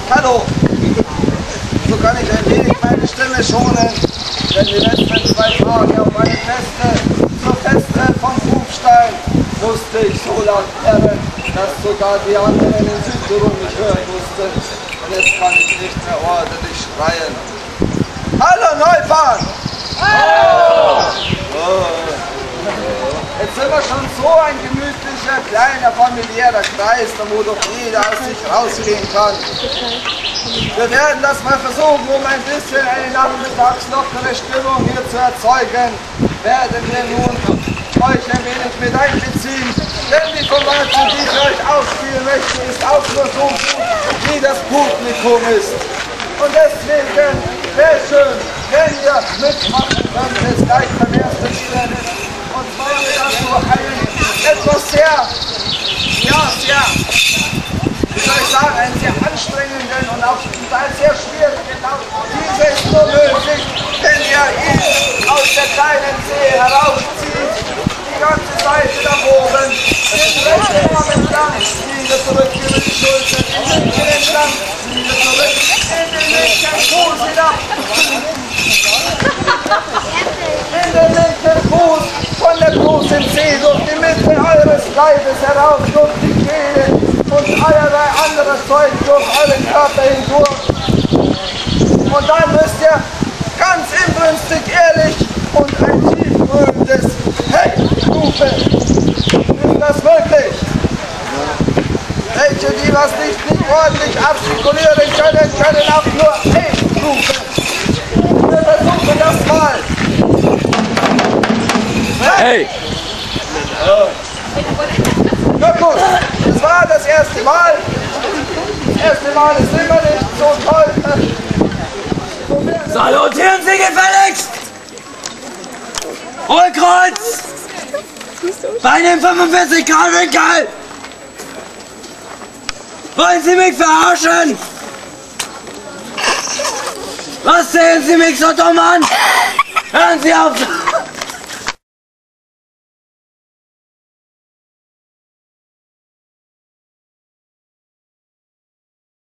Hallo! So kann ich ein wenig meine Stimme schonen, denn die letzten 2 Tage auf meine Feste zur Feste von Kufstein musste ich so laut plärren, dass sogar die anderen in Südtirol mich hören mussten. Und jetzt kann ich nicht mehr ordentlich schreien. Hallo Neubahn! Hallo! Jetzt sind wir schon so ein gemütlicher, kleiner, familiärer Kreis, wo doch jeder aus sich rausgehen kann. Wir werden das mal versuchen, um ein bisschen eine nachmittagslockere Stimmung hier zu erzeugen, werden wir nun euch ein wenig mit einbeziehen, denn die Formate, die ich euch ausspielen möchte, ist auch nur so gut, wie das Publikum ist. Und deswegen wäre es schön, wenn ihr mitmachen könntet, gleich beim ersten Stelle. Und zwar dazu einen etwas sehr, wie soll ich sagen, einen sehr anstrengenden und auch zum Teil sehr schwierigen Lauf. Diese ist nur möglich, wenn ihr ihn aus der kleinen See herauszieht, die ganze Seite nach oben, den rechten Arm entlang, wieder zurück über die Schulter, den linken entlang, wieder zurück, in den linken Fuß hinab. In den linken Fuß von der großen Zeh durch die Mitte eures Leibes heraus, durch die Kehle und allerlei anderes Zeug durch euren Körper hindurch. Und dann müsst ihr ganz inbrünstig ehrlich und ein tiefrührendes Hey rufen. Ist das möglich? Welche, die was nicht ordentlich artikulieren können, können auch nur Hey rufen. Wir versuchen das mal. Hey! Na gut, das war das erste Mal. Das erste Mal ist immer nicht so toll. Salutieren Sie gefälligst! Hohlkreuz! Beine im 45-Grad-Winkel! Wollen Sie mich verarschen? Was sehen Sie mich so dumm an? Hören Sie auf!